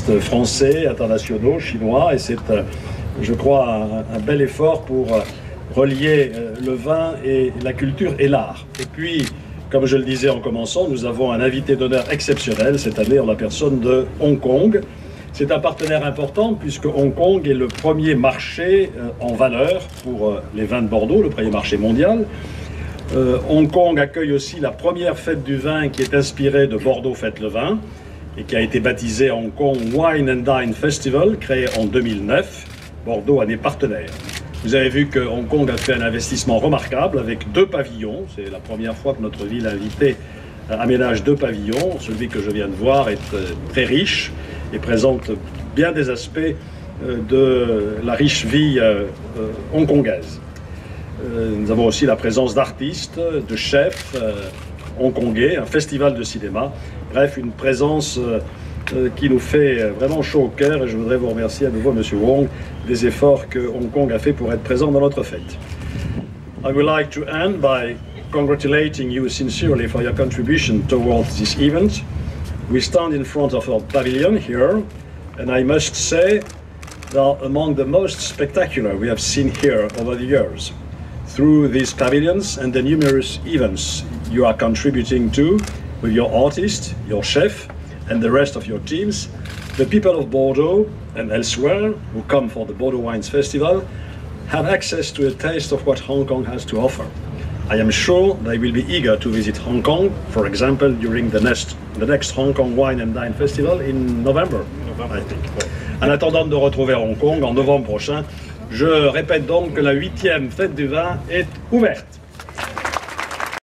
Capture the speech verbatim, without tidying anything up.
artistes français, internationaux, chinois, et c'est, je crois, un, un bel effort pour relier le vin et la culture et l'art. Et puis, comme je le disais en commençant, nous avons un invité d'honneur exceptionnel cette année en la personne de Hong Kong. C'est un partenaire important puisque Hong Kong est le premier marché en valeur pour les vins de Bordeaux, le premier marché mondial. Euh, Hong Kong accueille aussi la première fête du vin qui est inspirée de Bordeaux Fête le Vin et qui a été baptisée Hong Kong Wine and Dine Festival, créée en deux mille neuf. Bordeaux en est partenaire. Vous avez vu que Hong Kong a fait un investissement remarquable avec deux pavillons. C'est la première fois que notre ville invitée aménage deux pavillons. Celui que je viens de voir est très riche et présente bien des aspects de la riche vie hongkongaise. Nous avons aussi la présence d'artistes, de chefs hongkongais, un festival de cinéma. Bref, une présence Euh, qui nous fait vraiment chaud au cœur, et je voudrais vous remercier à nouveau, Monsieur Wong, des efforts que Hong Kong a fait pour être présent dans notre fête. I would like to end by congratulating you sincerely for your contribution towards this event. We stand in front of our pavilion here, and I must say they are among the most spectacular we have seen here over the years. Through these pavilions and the numerous events you are contributing to with your artists, your chef, and the rest of your teams, the people of Bordeaux and elsewhere who come for the Bordeaux Wines Festival have access to a taste of what Hong Kong has to offer. I am sure they will be eager to visit Hong Kong, for example, during the next, the next Hong Kong Wine and Dine Festival in November, I think. En attendant de retrouver Hong Kong en novembre prochain, je répète donc que la huitième fête du vin est ouverte.